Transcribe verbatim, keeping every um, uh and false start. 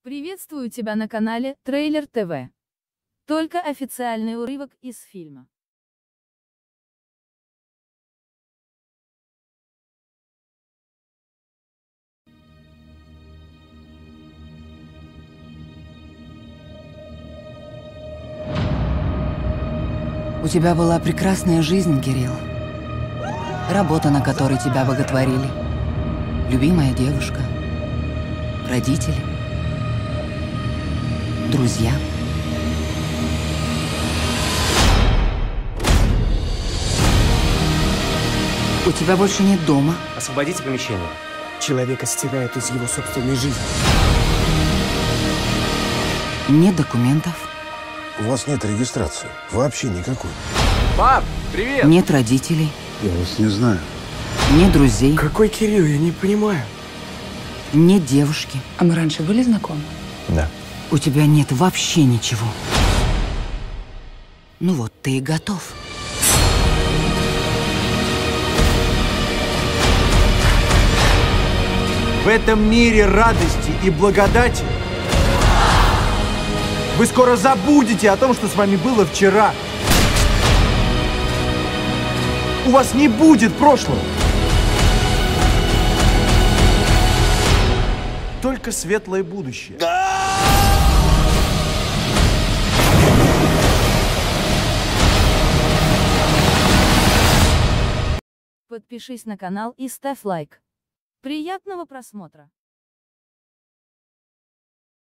Приветствую тебя на канале Трейлер ТВ. Только официальный урывок из фильма. У тебя была прекрасная жизнь, Кирилл. Работа, на которой тебя боготворили. Любимая девушка. Родители. Друзья. У тебя больше нет дома. Освободите помещение. Человека стирают из его собственной жизни. Нет документов. У вас нет регистрации. Вообще никакой. Пап, привет! Нет родителей. Я вас не знаю. Нет друзей. Какой Кирилл, я не понимаю. Нет девушки. А мы раньше были знакомы? Да. У тебя нет вообще ничего. Ну вот, ты и готов. В этом мире радости и благодати вы скоро забудете о том, что с вами было вчера. У вас не будет прошлого. Только светлое будущее. Подпишись на канал и ставь лайк. Приятного просмотра!